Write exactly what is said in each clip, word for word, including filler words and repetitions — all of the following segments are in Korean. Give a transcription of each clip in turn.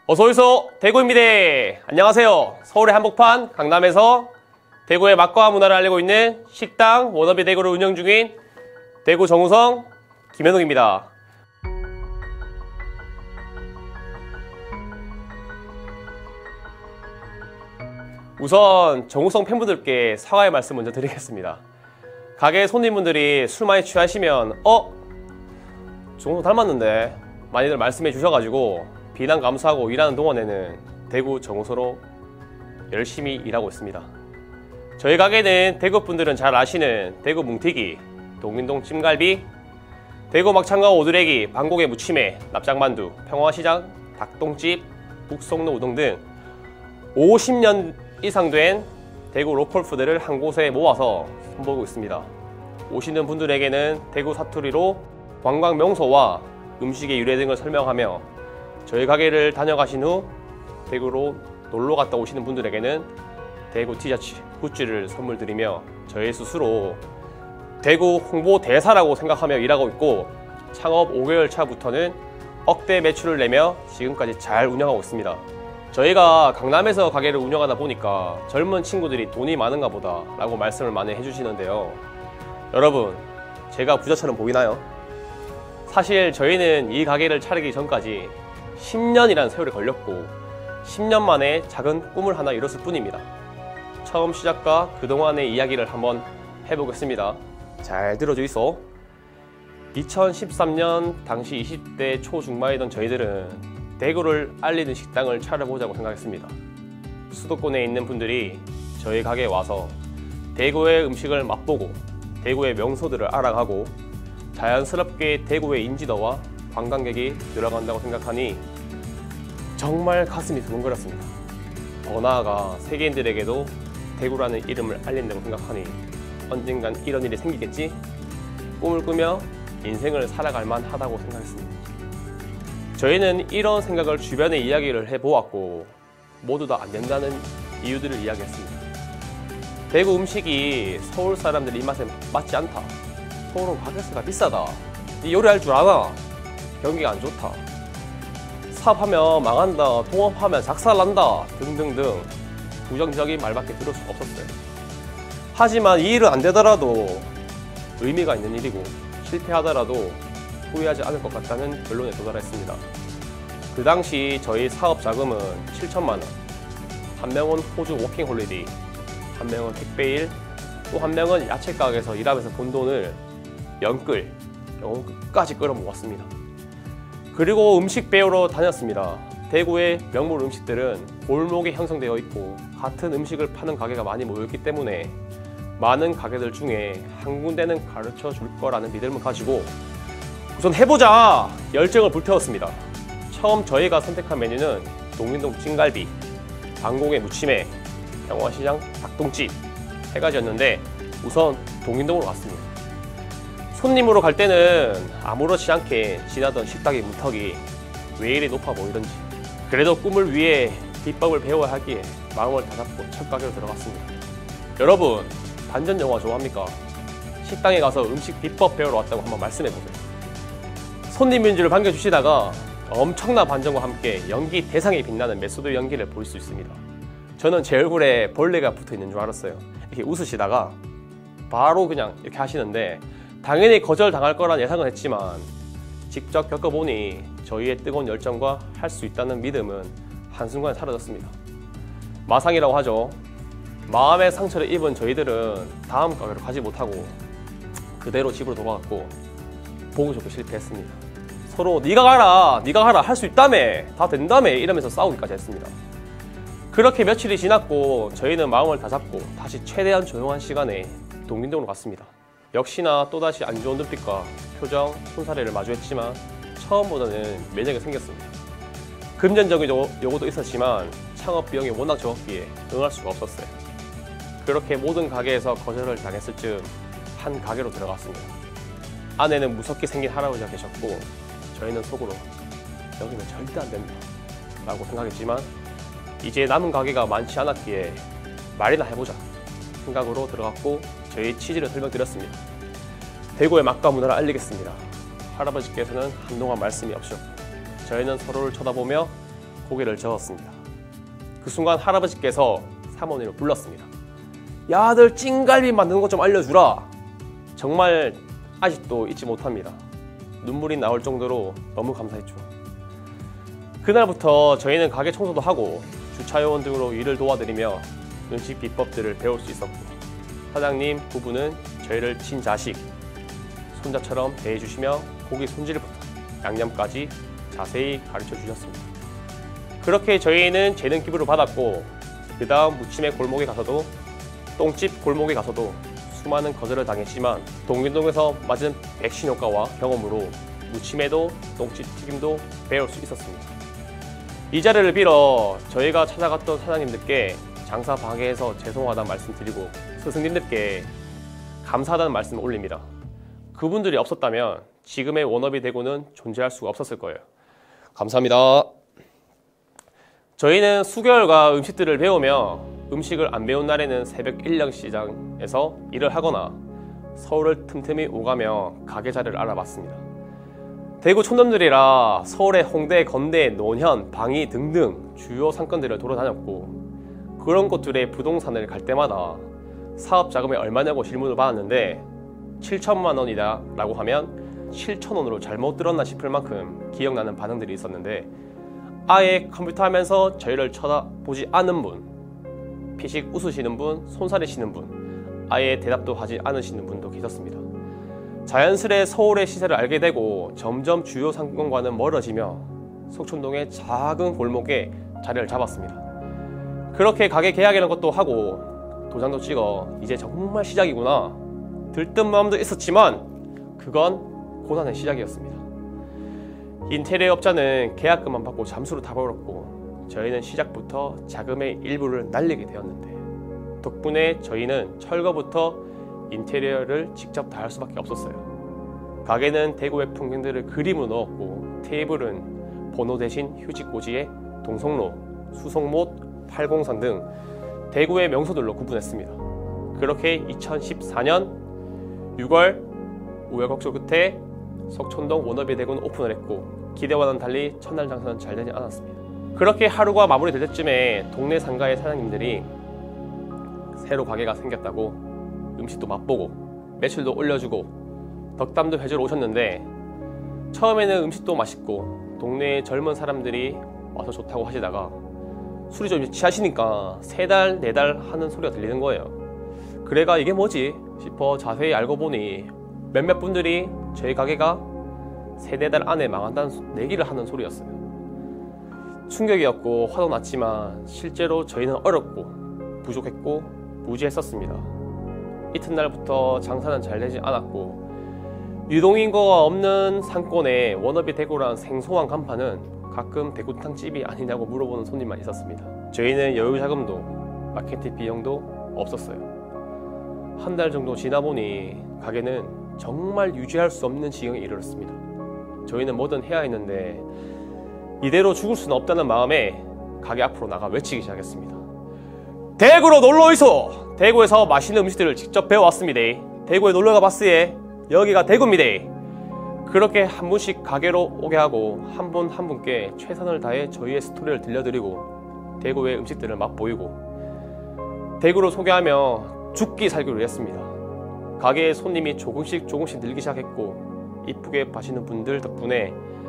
어서오이소 대구입니다. 안녕하세요. 서울의 한복판 강남에서 대구의 맛과 문화를 알리고 있는 식당 워너비 대구를 운영 중인 대구 정우성 김현욱입니다. 우선 정우성 팬분들께 사과의 말씀 먼저 드리겠습니다. 가게 손님분들이 술 많이 취하시면 어? 정우성 닮았는데 많이들 말씀해 주셔가지고 비난 감수하고 일하는 동안에는 대구 정우성으로 열심히 일하고 있습니다. 저희 가게는 대구분들은 잘 아시는 대구 뭉티기, 동인동 찜갈비, 대구 막창과 오드레기, 방곡의 무침에, 납작만두, 평화시장, 닭똥집, 북송로 우동 등 오십 년 이상 된 대구 로컬푸드를 한 곳에 모아서 선보이고 있습니다. 오시는 분들에게는 대구 사투리로 관광 명소와 음식의 유래 등을 설명하며 저희 가게를 다녀가신 후 대구로 놀러 갔다 오시는 분들에게는 대구 티셔츠, 굿즈를 선물 드리며 저희 스스로 대구 홍보 대사라고 생각하며 일하고 있고, 창업 오 개월 차부터는 억대 매출을 내며 지금까지 잘 운영하고 있습니다. 저희가 강남에서 가게를 운영하다 보니까 젊은 친구들이 돈이 많은가 보다 라고 말씀을 많이 해주시는데요. 여러분, 제가 부자처럼 보이나요? 사실 저희는 이 가게를 차리기 전까지 십 년이라는 세월이 걸렸고 십 년 만에 작은 꿈을 하나 이뤘을 뿐입니다. 처음 시작과 그동안의 이야기를 한번 해보겠습니다. 잘 들어주이소. 이천십삼 년 당시 이십 대 초중반이던 저희들은 대구를 알리는 식당을 차려보자고 생각했습니다. 수도권에 있는 분들이 저희 가게에 와서 대구의 음식을 맛보고 대구의 명소들을 알아가고 자연스럽게 대구의 인지도와 관광객이 늘어간다고 생각하니 정말 가슴이 두근거렸습니다. 더 나아가 세계인들에게도 대구라는 이름을 알린다고 생각하니 언젠간 이런 일이 생기겠지? 꿈을 꾸며 인생을 살아갈 만하다고 생각했습니다. 저희는 이런 생각을 주변에 이야기를 해보았고 모두 다 안 된다는 이유들을 이야기했습니다. 대구 음식이 서울 사람들 입맛에 맞지 않다. 서울은 가격세가 비싸다. 니 요리할 줄 아나? 경기가 안 좋다. 사업하면 망한다. 통업하면 작살난다. 등등등 부정적인 말밖에 들을 수 없었어요. 하지만 이 일은 안 되더라도 의미가 있는 일이고 실패하더라도 후회하지 않을 것 같다는 결론에 도달했습니다. 그 당시 저희 사업 자금은 칠천만 원, 한 명은 호주 워킹 홀리데이, 한 명은 택배일, 또 한 명은 야채 가게에서 일하면서 본 돈을 연끌, 영혼 끝까지 끌어모았습니다. 그리고 음식 배우러 다녔습니다. 대구의 명물 음식들은 골목에 형성되어 있고 같은 음식을 파는 가게가 많이 모였기 때문에 많은 가게들 중에 한 군데는 가르쳐 줄 거라는 믿음을 가지고 우선 해보자! 열정을 불태웠습니다. 처음 저희가 선택한 메뉴는 동인동 찜갈비, 방곡의 무침에, 평화시장 닭똥집 세 가지였는데 우선 동인동으로 갔습니다. 손님으로 갈 때는 아무렇지 않게 지나던 식당의 문턱이 왜 이리 높아 보이던지, 그래도 꿈을 위해 비법을 배워야 하기에 마음을 다잡고 첫 가게로 들어갔습니다. 여러분, 반전 영화 좋아합니까? 식당에 가서 음식 비법 배우러 왔다고 한번 말씀해보세요. 손님인 줄 반겨주시다가 엄청난 반전과 함께 연기 대상에 빛나는 메소드 연기를 볼 수 있습니다. 저는 제 얼굴에 벌레가 붙어있는 줄 알았어요. 이렇게 웃으시다가 바로 그냥 이렇게 하시는데 당연히 거절당할 거란 예상은 했지만 직접 겪어보니 저희의 뜨거운 열정과 할 수 있다는 믿음은 한순간에 사라졌습니다. 마상이라고 하죠. 마음의 상처를 입은 저희들은 다음 가게로 가지 못하고 그대로 집으로 돌아갔고 보기 좋게 실패했습니다. 서로 네가 가라, 네가 가라, 할 수 있다며, 다 된다며 이러면서 싸우기까지 했습니다. 그렇게 며칠이 지났고 저희는 마음을 다잡고 다시 최대한 조용한 시간에 동인동으로 갔습니다. 역시나 또다시 안 좋은 눈빛과 표정, 손사래를 마주했지만 처음보다는 매력이 생겼습니다. 금전적인 요구도 있었지만 창업 비용이 워낙 적었기에 응할 수가 없었어요. 그렇게 모든 가게에서 거절을 당했을 즈음 한 가게로 들어갔습니다. 안에는 무섭게 생긴 할아버지가 계셨고 저희는 속으로 여기는 절대 안 된다 라고 생각했지만 이제 남은 가게가 많지 않았기에 말이나 해보자 생각으로 들어갔고 저희 취지를 설명드렸습니다. 대구의 맛과 문화를 알리겠습니다. 할아버지께서는 한동안 말씀이 없으셨고 저희는 서로를 쳐다보며 고개를 저었습니다. 그 순간 할아버지께서 사모님을 불렀습니다. 야, 아들 찐갈비 만드는 것 좀 알려주라. 정말 아직도 잊지 못합니다. 눈물이 나올 정도로 너무 감사했죠. 그날부터 저희는 가게 청소도 하고 주차요원 등으로 일을 도와드리며 음식 비법들을 배울 수 있었고, 사장님 부부는 저희를 친자식, 손자처럼 대해주시며 고기 손질부터 양념까지 자세히 가르쳐 주셨습니다. 그렇게 저희는 재능 기부를 받았고, 그 다음 무침의 골목에 가서도, 똥집 골목에 가서도 수많은 거절을 당했지만 동균동에서 맞은 백신 효과와 경험으로 무침에도 똥집 튀김도 배울 수 있었습니다. 이 자리를 빌어 저희가 찾아갔던 사장님들께 장사 방해해서 죄송하다는 말씀드리고, 스승님들께 감사하다는 말씀을 올립니다. 그분들이 없었다면 지금의 워너비 대구는 존재할 수가 없었을 거예요. 감사합니다. 저희는 수개월가 음식들을 배우며 음식을 안 배운 날에는 새벽 일령시장에서 일을 하거나 서울을 틈틈이 오가며 가게 자리를 알아봤습니다. 대구 촌놈들이라 서울의 홍대, 건대, 논현, 방이 등등 주요 상권들을 돌아다녔고, 그런 곳들의 부동산을 갈 때마다 사업 자금이 얼마냐고 질문을 받았는데 칠천만 원이다 라고 하면 칠천 원으로 잘못 들었나 싶을 만큼 기억나는 반응들이 있었는데, 아예 컴퓨터 하면서 저희를 쳐다보지 않은 분, 피식 웃으시는 분, 손사리시는 분, 아예 대답도 하지 않으시는 분도 계셨습니다. 자연스레 서울의 시세를 알게 되고 점점 주요 상권과는 멀어지며 속촌동의 작은 골목에 자리를 잡았습니다. 그렇게 가게 계약이라는 것도 하고 도장도 찍어 이제 정말 시작이구나 들뜬 마음도 있었지만 그건 고난의 시작이었습니다. 인테리어 업자는 계약금만 받고 잠수로 타버렸고, 저희는 시작부터 자금의 일부를 날리게 되었는데, 덕분에 저희는 철거부터 인테리어를 직접 다 할 수밖에 없었어요. 가게는 대구의 풍경들을 그림으로 넣었고, 테이블은 번호 대신 휴지 꽂이에 동성로, 수성못, 팔공산 등 대구의 명소들로 구분했습니다. 그렇게 이천십사 년 유월 우여곡절 끝에 석촌동 워너비 대구는 오픈을 했고, 기대와는 달리 첫날 장사는 잘 되지 않았습니다. 그렇게 하루가 마무리될 때쯤에 동네 상가의 사장님들이 새로 가게가 생겼다고 음식도 맛보고 매출도 올려주고 덕담도 해주러 오셨는데, 처음에는 음식도 맛있고 동네의 젊은 사람들이 와서 좋다고 하시다가 술이 좀 취하시니까 세 달, 네 달 하는 소리가 들리는 거예요. 그래가 이게 뭐지 싶어 자세히 알고 보니 몇몇 분들이 저희 가게가 세네 달 안에 망한다는 내기를 하는 소리였어요. 충격이었고 화도 났지만 실제로 저희는 어렵고 부족했고 무지했었습니다. 이튿날부터 장사는 잘 되지 않았고, 유동인거가 없는 상권에 워너비 대구라는 생소한 간판은 가끔 대구탕집이 아니냐고 물어보는 손님만 있었습니다. 저희는 여유 자금도 마케팅 비용도 없었어요. 한 달 정도 지나 보니 가게는 정말 유지할 수 없는 지경에 이르렀습니다. 저희는 뭐든 해야 했는데 이대로 죽을 수는 없다는 마음에 가게 앞으로 나가 외치기 시작했습니다. 대구로 놀러 오이소! 대구에서 맛있는 음식들을 직접 배워왔습니다. 대구에 놀러가 봤으에 여기가 대구입니다. 그렇게 한 분씩 가게로 오게 하고 한 분 한 분께 최선을 다해 저희의 스토리를 들려드리고 대구의 음식들을 맛보이고 대구를 소개하며 죽기 살기로 했습니다. 가게에 손님이 조금씩 조금씩 늘기 시작했고, 이쁘게 봐시는 분들 덕분에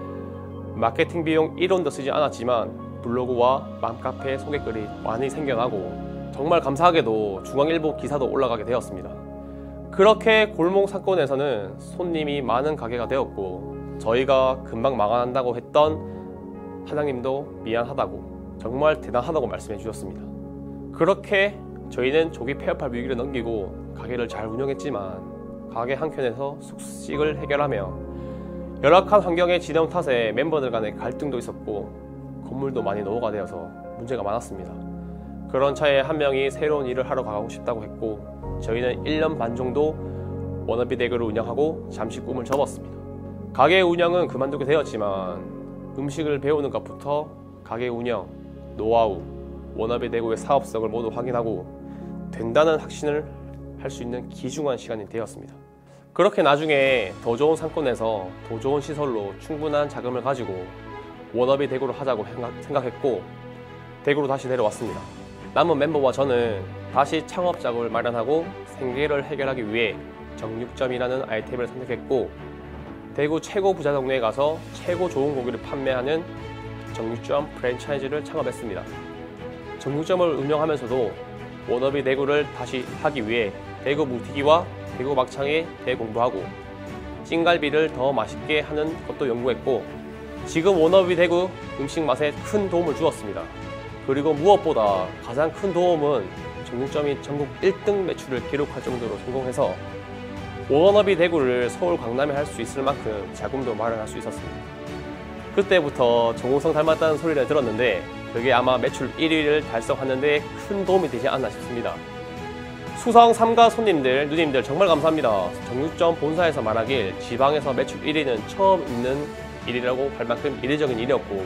마케팅 비용 일 원도 쓰지 않았지만 블로그와 맘카페 소개글이 많이 생겨나고, 정말 감사하게도 중앙일보 기사도 올라가게 되었습니다. 그렇게 골목 상권에서는 손님이 많은 가게가 되었고, 저희가 금방 망한다고 했던 사장님도 미안하다고, 정말 대단하다고 말씀해 주셨습니다. 그렇게 저희는 조기 폐업할 위기를 넘기고 가게를 잘 운영했지만, 가게 한켠에서 숙식을 해결하며 열악한 환경의 지정 탓에 멤버들 간의 갈등도 있었고 건물도 많이 노후가 되어서 문제가 많았습니다. 그런 차에 한 명이 새로운 일을 하러 가고 싶다고 했고, 저희는 일 년 반 정도 워너비 대구를 운영하고 잠시 꿈을 접었습니다. 가게 운영은 그만두게 되었지만 음식을 배우는 것부터 가게 운영, 노하우, 워너비 대구의 사업성을 모두 확인하고 된다는 확신을 할 수 있는 귀중한 시간이 되었습니다. 그렇게 나중에 더 좋은 상권에서 더 좋은 시설로 충분한 자금을 가지고 워너비 대구를 하자고 생각했고 대구로 다시 내려왔습니다. 남은 멤버와 저는 다시 창업 작업을 마련하고 생계를 해결하기 위해 정육점이라는 아이템을 선택했고 대구 최고 부자 동네에 가서 최고 좋은 고기를 판매하는 정육점 프랜차이즈를 창업했습니다. 정육점을 운영하면서도 워너비 대구를 다시 하기 위해 대구 뭉티기와 대구 막창에 대공부하고 찐갈비를 더 맛있게 하는 것도 연구했고 지금 워너비 대구 음식 맛에 큰 도움을 주었습니다. 그리고 무엇보다 가장 큰 도움은 정육점이 전국 일 등 매출을 기록할 정도로 성공해서 워너비 대구를 서울 강남에 할 수 있을 만큼 자금도 마련할 수 있었습니다. 그때부터 정우성 닮았다는 소리를 들었는데 그게 아마 매출 일 위를 달성하는 데 큰 도움이 되지 않나 싶습니다. 수성 삼가 손님들, 누님들 정말 감사합니다. 정육점 본사에서 말하길 지방에서 매출 일 위는 처음 있는 일이라고 할 만큼 이례적인 일이었고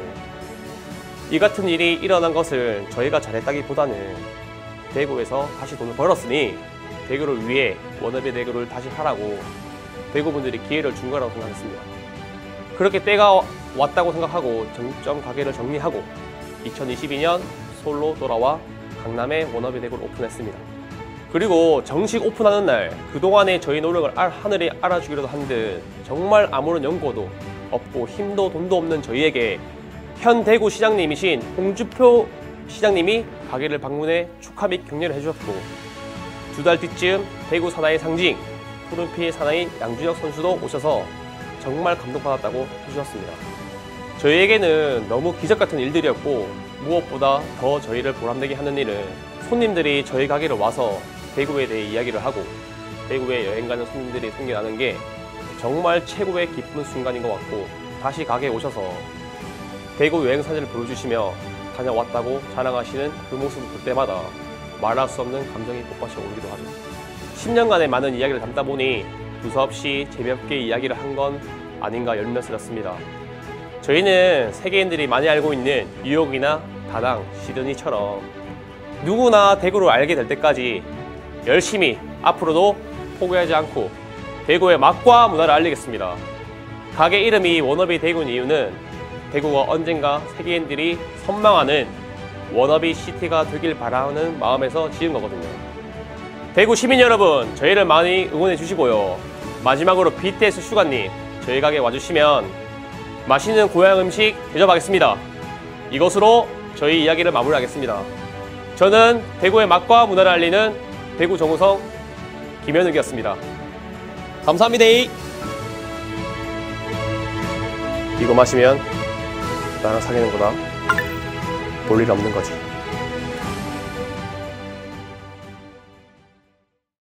이 같은 일이 일어난 것을 저희가 잘했다기보다는 대구에서 다시 돈을 벌었으니 대구를 위해 워너비 대구를 다시 하라고 대구분들이 기회를 준 거라고 생각했습니다. 그렇게 때가 왔다고 생각하고 정육점 가게를 정리하고 이천이십이 년 서울로 돌아와 강남에 워너비 대구를 오픈했습니다. 그리고 정식 오픈하는 날 그동안의 저희 노력을 알, 하늘이 알아주기라도 한 듯 정말 아무런 연고도 없고 힘도 돈도 없는 저희에게 현 대구 시장님이신 홍주표 시장님이 가게를 방문해 축하 및 격려를 해주셨고 두 달 뒤쯤 대구 사나이 상징 푸른피의 사나이 양준혁 선수도 오셔서 정말 감동받았다고 해주셨습니다. 저희에게는 너무 기적같은 일들이었고 무엇보다 더 저희를 보람되게 하는 일은 손님들이 저희 가게를 와서 대구에 대해 이야기를 하고 대구에 여행 가는 손님들이 생겨나는 게 정말 최고의 기쁜 순간인 것 같고 다시 가게에 오셔서 대구 여행 사진을 보여주시며 다녀왔다고 자랑하시는 그 모습을 볼 때마다 말할 수 없는 감정이 폭받쳐 오르기도 하죠. 십 년간의 많은 이야기를 담다 보니 두서없이 재미없게 이야기를 한 건 아닌가 열면스럽습니다. 저희는 세계인들이 많이 알고 있는 뉴욕이나 다낭, 시드니처럼 누구나 대구를 알게 될 때까지 열심히 앞으로도 포기하지 않고 대구의 맛과 문화를 알리겠습니다. 가게 이름이 워너비 대구인 이유는 대구가 언젠가 세계인들이 선망하는 워너비 시티가 되길 바라는 마음에서 지은 거거든요. 대구 시민 여러분, 저희를 많이 응원해 주시고요. 마지막으로 비티에스 슈가님, 저희 가게 와주시면 맛있는 고향 음식 대접하겠습니다. 이것으로 저희 이야기를 마무리하겠습니다. 저는 대구의 맛과 문화를 알리는 대구 정우성 김현욱이었습니다. 감사합니다. 이거 마시면 나랑 사귀는구나. 볼 일 없는 거지.